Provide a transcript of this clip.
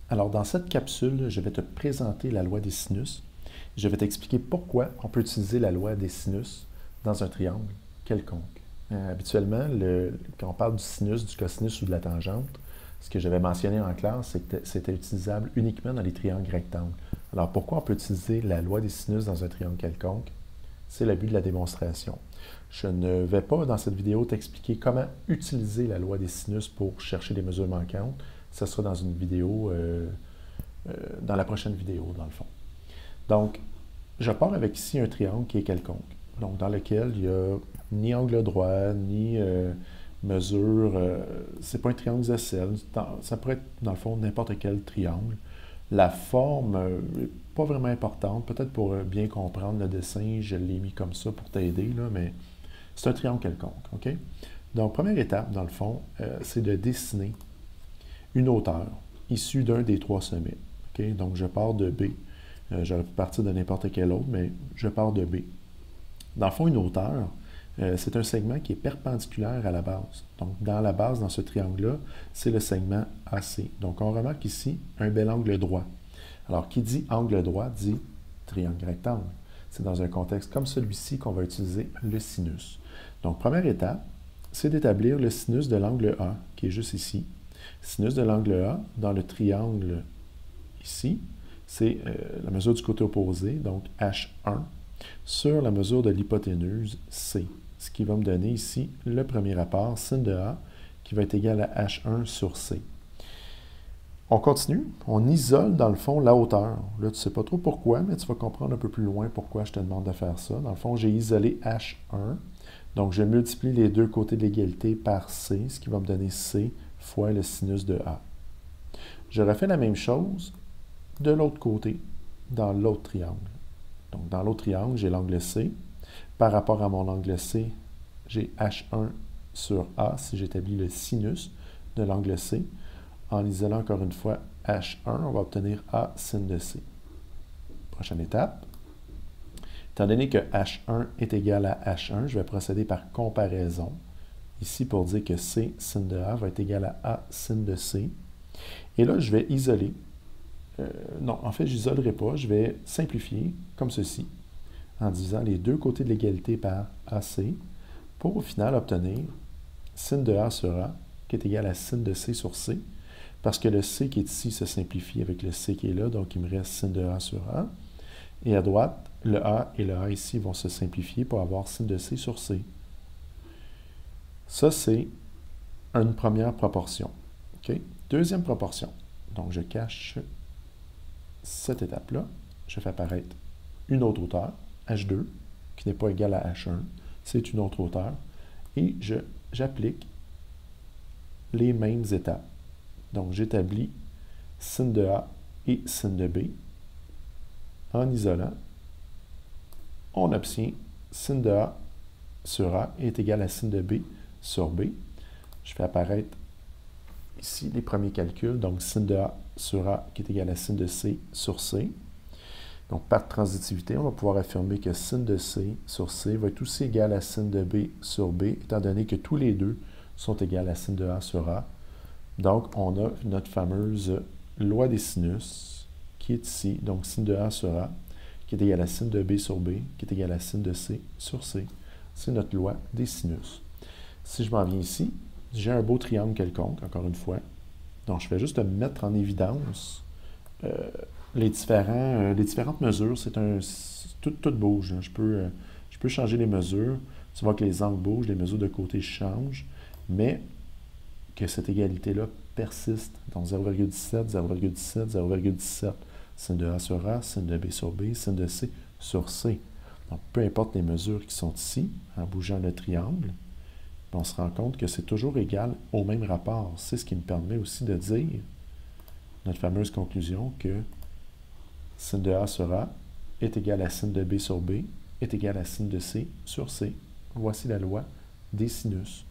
Alors, dans cette capsule, je vais te présenter la loi des sinus. Je vais t'expliquer pourquoi on peut utiliser la loi des sinus dans un triangle quelconque. Habituellement, quand on parle du sinus, du cosinus ou de la tangente, ce que j'avais mentionné en classe, c'est que c'était utilisable uniquement dans les triangles rectangles. Alors, pourquoi on peut utiliser la loi des sinus dans un triangle quelconque? C'est le but de la démonstration. Je ne vais pas, dans cette vidéo, t'expliquer comment utiliser la loi des sinus pour chercher les mesures manquantes. Ça sera dans une vidéo, dans la prochaine vidéo, dans le fond. Donc, je pars avec ici un triangle qui est quelconque, donc dans lequel il n'y a ni angle droit, ni mesure. C'est pas un triangle isocèle. Ça pourrait être, dans le fond, n'importe quel triangle. La forme n'est pas vraiment importante. Peut-être pour bien comprendre le dessin, je l'ai mis comme ça pour t'aider, mais c'est un triangle quelconque. OK? Donc, première étape, dans le fond, c'est de dessiner une hauteur issue d'un des trois sommets. Okay? Donc, je pars de B. J'aurais pu partir de n'importe quel autre, mais je pars de B. Dans le fond, une hauteur, c'est un segment qui est perpendiculaire à la base. Donc, dans la base, dans ce triangle-là, c'est le segment AC. Donc, on remarque ici un bel angle droit. Alors, qui dit angle droit dit triangle rectangle. C'est dans un contexte comme celui-ci qu'on va utiliser le sinus. Donc, première étape, c'est d'établir le sinus de l'angle A, qui est juste ici. Sinus de l'angle A, dans le triangle ici, c'est la mesure du côté opposé, donc H1, sur la mesure de l'hypoténuse C, ce qui va me donner ici le premier rapport, sin de A, qui va être égal à H1 sur C. On continue, on isole dans le fond la hauteur. Là, tu ne sais pas trop pourquoi, mais tu vas comprendre un peu plus loin pourquoi je te demande de faire ça. Dans le fond, j'ai isolé H1, donc je multiplie les deux côtés de l'égalité par C, ce qui va me donner C fois le sinus de A. Je refais la même chose de l'autre côté, dans l'autre triangle. Donc, dans l'autre triangle, j'ai l'angle C. Par rapport à mon angle C, j'ai H1 sur A, si j'établis le sinus de l'angle C. En isolant encore une fois H1, on va obtenir A sin de C. Prochaine étape. Étant donné que H1 est égal à H1, je vais procéder par comparaison. Ici, pour dire que C sin de A va être égal à A sin de C. Et là, je vais isoler. Non, en fait, je n'isolerai pas. Je vais simplifier comme ceci, en divisant les deux côtés de l'égalité par AC, pour au final obtenir sin de A sur A, qui est égal à sin de C sur C, parce que le C qui est ici se simplifie avec le C qui est là, donc il me reste sin de A sur A. Et à droite, le A et le A ici vont se simplifier pour avoir sin de C sur C. Ça, c'est une première proportion. Okay? Deuxième proportion. Donc, je cache cette étape-là. Je fais apparaître une autre hauteur, H2, qui n'est pas égale à H1. C'est une autre hauteur. Et j'applique les mêmes étapes. Donc, j'établis sin de A et sin de B. En isolant, on obtient sin de A sur A est égal à sin de B sur B. Je fais apparaître ici les premiers calculs. Donc, sin de A sur A qui est égal à sin de C sur C. Donc, par transitivité, on va pouvoir affirmer que sin de C sur C va être aussi égal à sin de B sur B, étant donné que tous les deux sont égaux à sin de A sur A. Donc, on a notre fameuse loi des sinus qui est ici. Donc, sin de A sur A qui est égal à sin de B sur B, qui est égal à sin de C sur C. C'est notre loi des sinus. Si je m'en viens ici, j'ai un beau triangle quelconque, encore une fois. Donc, je vais juste mettre en évidence les différentes mesures. Tout bouge. Je peux changer les mesures. Tu vois que les angles bougent, les mesures de côté changent, mais que cette égalité-là persiste. Donc, 0,17, 0,17, 0,17. Sin de A sur A, sin de B sur B, sin de C sur C. Donc, peu importe les mesures qui sont ici, en bougeant le triangle, on se rend compte que c'est toujours égal au même rapport. C'est ce qui me permet aussi de dire notre fameuse conclusion que sin de A sur A est égal à sin de B sur B est égal à sin de C sur C. Voici la loi des sinus.